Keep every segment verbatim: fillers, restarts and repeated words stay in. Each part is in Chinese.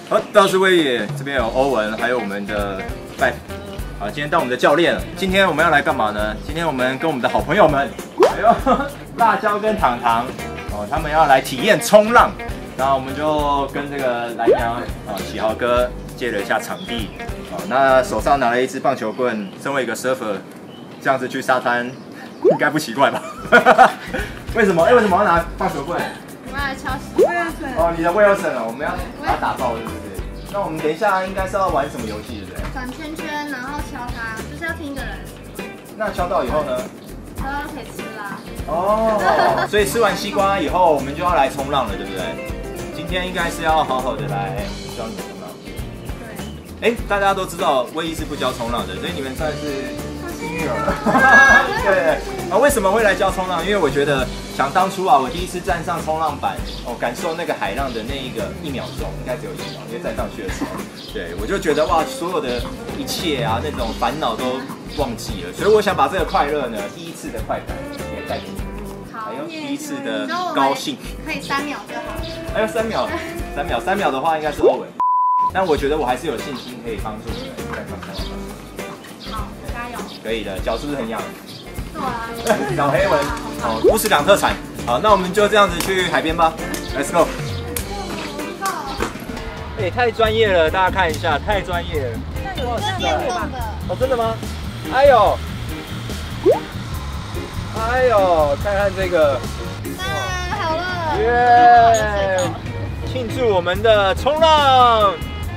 好，道士威野这边有欧文，还有我们的拜。好，今天到我们的教练了。今天我们要来干嘛呢？今天我们跟我们的好朋友们，还有辣椒跟糖糖，哦，他们要来体验冲浪。然后我们就跟这个蓝洋啊启豪哥借了一下场地。哦，那手上拿了一支棒球棍，身为一个 surfer， 这样子去沙滩，应该不奇怪吧？为什么？哎，为什么要拿棒球棍？ 我要来敲死威尔森。 哦，你的威尔森哦，我们要把它打爆，是不是？那我们等一下应该是要玩什么游戏，对不对？ 转圈圈，然后敲它，就是要听一个人。 那敲到以后呢？ 敲到可以吃啦。 哦，所以吃完西瓜以后，我们就要来冲浪了，对不对？今天应该是要好好的来教你们冲浪。对。哎，大家都知道威一是不教冲浪的，所以你们算是幸运儿。对。啊，为什么会来教冲浪？因为我觉得想当初啊，我第一次站上冲浪板，哦，感受那个海浪的那一个一秒钟，应该只有一秒，因为站上去的时候，对我就觉得哇，所有的一切啊，那种烦恼都忘记了，所以我想把这个快乐呢，第一次的快感也带给你们，还有第一次的高兴， 可以三秒就好。 还有三秒，三秒，三秒的话应该是欧文，但我觉得我还是有信心可以帮助你们站上冲浪板。 好，加油！ 可以的，脚是不是很痒？ 小黑纹，哦，五十两特产。好，那我们就这样子去海边吧 ，Let's go。哎，太专业了，大家看一下，太专业了。 那有个电动的。 哦，真的吗？哎呦，哎呦，看看这个。 太好了。 耶！庆祝我们的冲浪。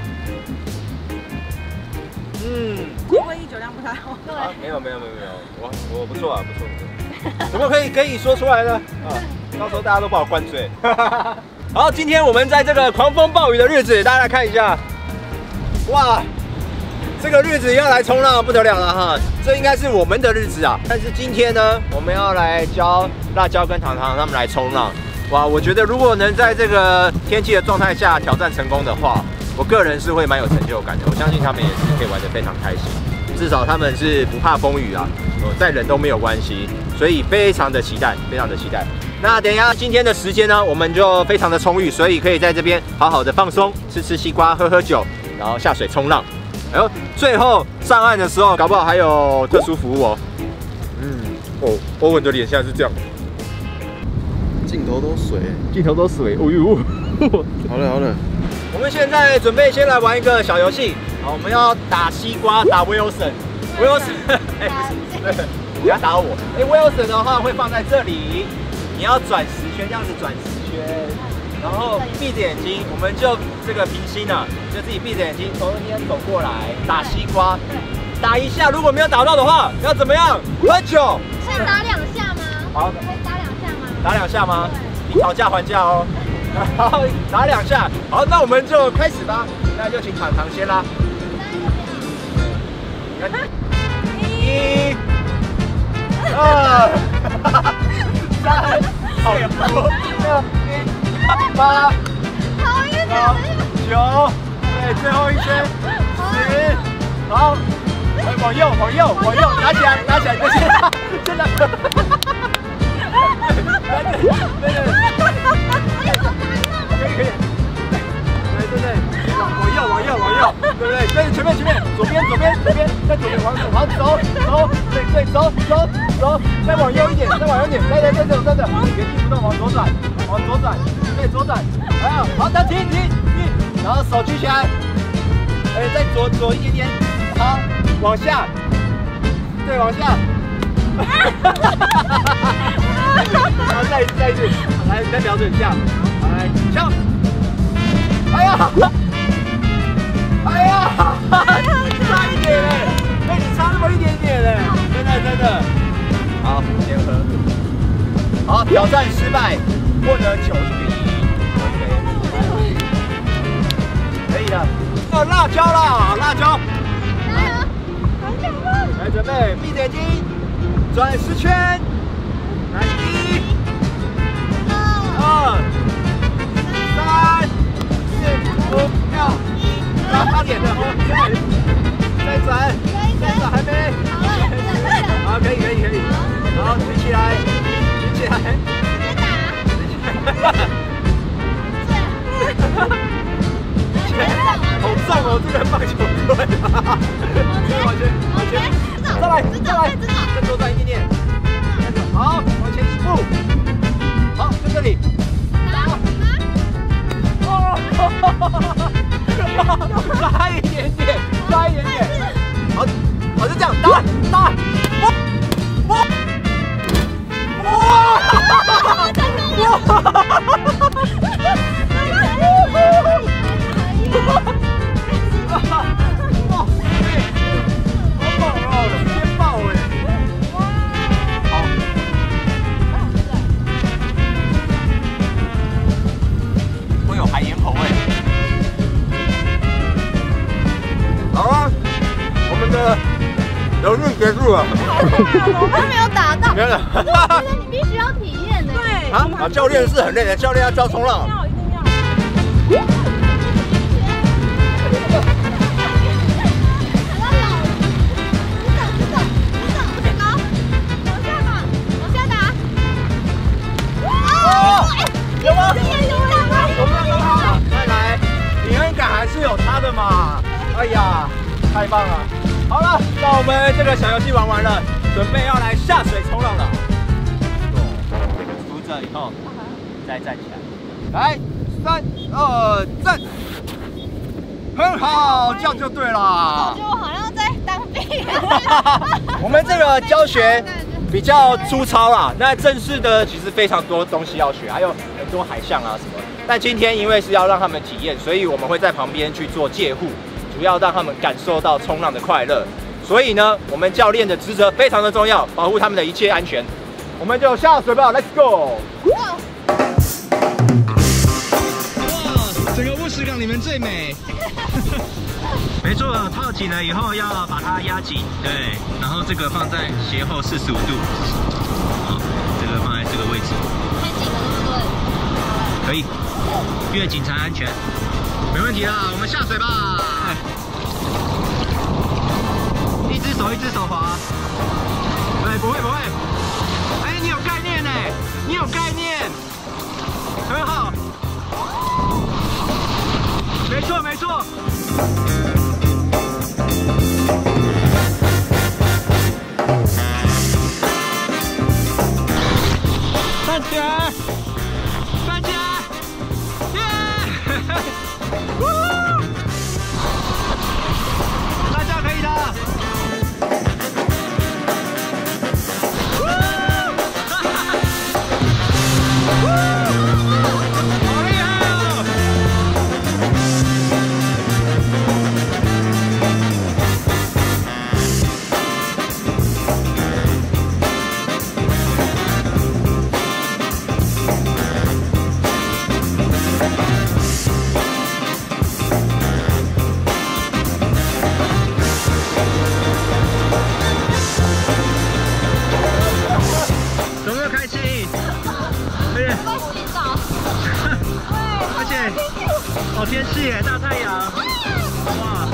嗯。 威一酒量不太好。 啊，没有没有没有没有，我我不错啊，不错不错。怎么可以可以说出来呢？啊，到时候大家都把我灌醉。好，今天我们在这个狂风暴雨的日子，大家来看一下，哇，这个日子要来冲浪不得了了哈！这应该是我们的日子啊。但是今天呢，我们要来教辣椒跟糖糖他们来冲浪。哇，我觉得如果能在这个天气的状态下挑战成功的话，我个人是会蛮有成就感的。我相信他们也是可以玩得非常开心。至少他们是不怕风雨啊，哦，再冷都没有关系，所以非常的期待，非常的期待。那等一下今天的时间呢，我们就非常的充裕，所以可以在这边好好的放松，吃吃西瓜，喝喝酒，然后下水冲浪。哎呦，最后上岸的时候，搞不好还有特殊服务哦。嗯，哦，欧文的脸现在是这样， 镜头都水， 镜头都水，哦呦， 好了好了。 我们现在准备先来玩一个小游戏，好，我们要打西瓜，打 Wilson，Wilson， 哎，不是，你要打我。哎 ，Wilson 的话会放在这里，你要转十圈，这样子转十圈，然后闭着眼睛，我们就这个平心啊，就自己闭着眼睛从那边走过来打西瓜，打一下，如果没有打到的话，要怎么样？喝酒。 是打两下吗？ 好， 可以打两下吗？ 打两下吗？你讨价还价哦。好，打两下，好，那我们就开始吧。那就请糖糖先啦。一、二、三、好，六、七、八、九，对，最后一圈，十，好，往右，往右，往右，拿起来，拿起来，就先，先拿。对对对。可以可以，对对对，往右往右往右，对不对？对，前面前面，左边左边左边，再左边往左，好走走，对对走走走，再往右一点，再往右一点，对对对对，真的，原地不动，往左转，往左转，对左转，还有好，再停停停，然后手举起来，哎，再左左一点点，好，往下，对，往下。然后再一次再一次，来再瞄准下，来敲，哎呀，哎呀，差一点嘞，哎，你差那么一点点嘞，真的真的，好，联合，好，挑战失败，获得九一比一 ，OK， 可以的，要辣椒啦，辣椒，来准备，闭着眼睛。转十圈，来一、二、三、四、五、六、七、八，八点的，再转，再转还没，好，可以可以可以，好，举起来，举起来，别打， 好重哦，这个棒球队。往前，往前，再来，再来，更多站一点点。好，往前一步。好，就这里。哦，差一点点，差一点点。好，好，就这样，打，打。哇！哇！游戏结束了， 我们没有打到。 没有了。 我觉得你必须要体验的。对。 啊啊！教练是很累的，教练要教冲浪。 要，一定要。有吗？有吗？ 好，再来，平衡感还是有差的嘛。哎呀，太棒了！好了，那我们这个小游戏玩完了，准备要来下水冲浪了。扶着以后再站起来，来，三二站，很好，这样就对了。 我觉得我好像在当兵。 我们这个教学比较粗糙啦，那正式的其实非常多东西要学，还有很多海象啊什么。但今天因为是要让他们体验，所以我们会在旁边去做介护。主要让他们感受到冲浪的快乐，所以呢，我们教练的职责非常的重要，保护他们的一切安全。我们就下水吧 ，Let's go！ 哇，整个乌石港里面最美。没错，套紧了以后要把它压紧，对，然后这个放在斜后四十五度，好，这个放在这个位置。 太紧了，对不对？ 可以，越紧才安全。没问题啦，我们下水吧。一只手一只手滑。哎，不会不会。哎，你有概念呢，你有概念，很好。没错没错。站起来，站起来，耶！大家可以的。好厉害哦！有没有开心？对。而且好天气耶，大太阳。哇！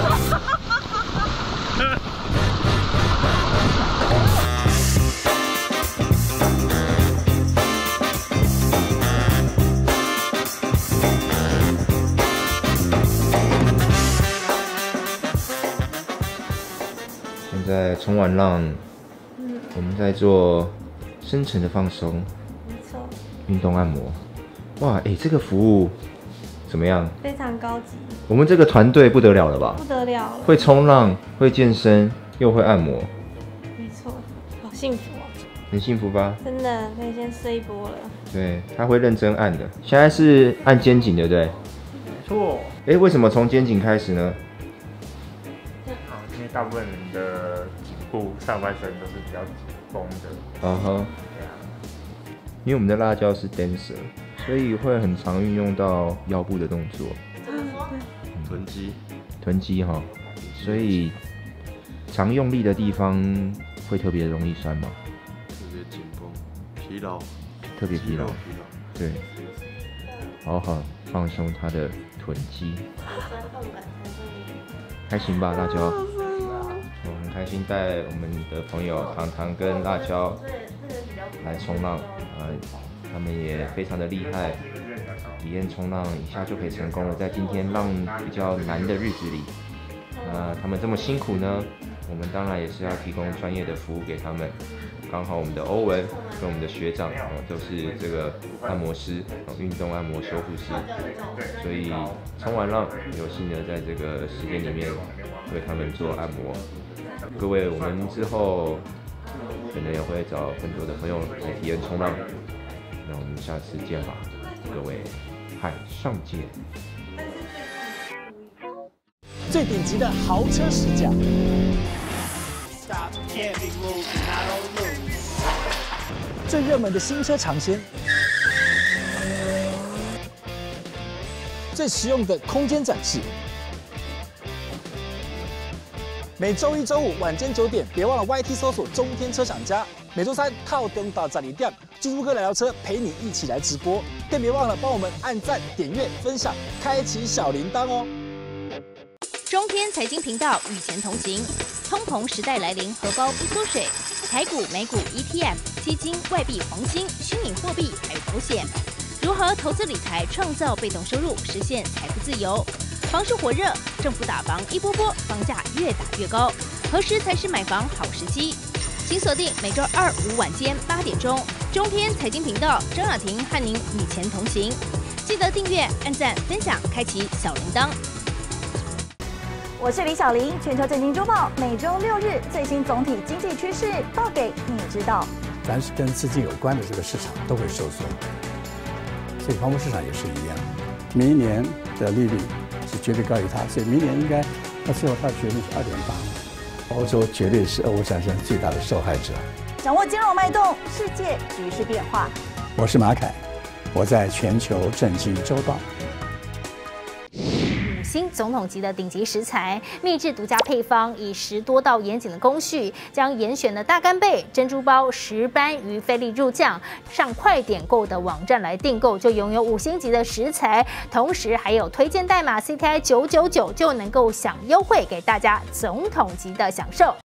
现在冲完浪，嗯，我们在做深层的放松， 没错， 运动按摩。哇，哎、欸，这个服务怎么样？ 非常高级。 我们这个团队不得了了吧？ 不得了了。 会冲浪，会健身，又会按摩。 没错，好幸福哦。 很幸福吧？ 真的，可以先睡一波了。 对，他会认真按的。现在是按肩颈，对不对？ 没错。 哎、欸，为什么从肩颈开始呢？ 啊，因为大部分人的颈部上半身都是比较紧绷的。 嗯哼。 对啊。 因为我们的辣椒是 dancer， 所以会很常运用到腰部的动作。 嗯，对。 臀肌。 臀肌哈，所以常用力的地方会特别容易酸吗？ 特别紧绷、疲劳， 特别疲劳。 疲劳。 对。好好放松他的臀肌。开心吧，辣椒？我很开心带我们的朋友糖糖跟辣椒来冲浪，呃，他们也非常的厉害，一验冲浪一下就可以成功了，在今天浪比较难的日子里，那他们这么辛苦呢，我们当然也是要提供专业的服务给他们。刚好我们的欧文跟我们的学长哦都是这个按摩师哦，运动按摩修复师，所以冲完浪有幸的在这个时间里面为他们做按摩。各位，我们之后可能也会找更多的朋友来体验冲浪，那我们下次见吧，各位，海上见。 最顶级的豪车试驾，最热门的新车尝鲜，最实用的空间展示。每周一、周五晚间九点，别忘了 Y T 搜索中天车厂家。每周三套灯到十二点，猪猪哥来聊车陪你一起来直播，更别忘了帮我们按赞、点阅、分享，开启小铃铛哦。 中天财经频道与钱同行，通膨时代来临，荷包不缩水。台股、美股、E T F、基金、外币、黄金、虚拟货币还有保险，如何投资理财创造被动收入，实现财富自由？房市火热，政府打房一波波，房价越打越高，何时才是买房好时机？请锁定每周二五晚间八点钟，中天财经频道，张雅婷和您与钱同行。记得订阅、按赞、分享，开启小铃铛。 我是李小玲，全球震惊周报每周六日最新总体经济趋势报给你知道。 凡是跟资金有关的这个市场都会受损，所以房屋市场也是一样。明一年的利率是绝对高于它，所以明年应该到最后它的决定是二点八。欧洲绝对是俄乌战争最大的受害者。 掌握金融脉动，世界局势变化。 我是马凯，我在全球震惊周报。 新总统级的顶级食材，秘制独家配方，以十多道严谨的工序，将严选的大干贝、珍珠鲍、石斑鱼菲力入酱，上快点购的网站来订购，就拥有五星级的食材，同时还有推荐代码 C T I 九九九就能够享优惠，给大家总统级的享受。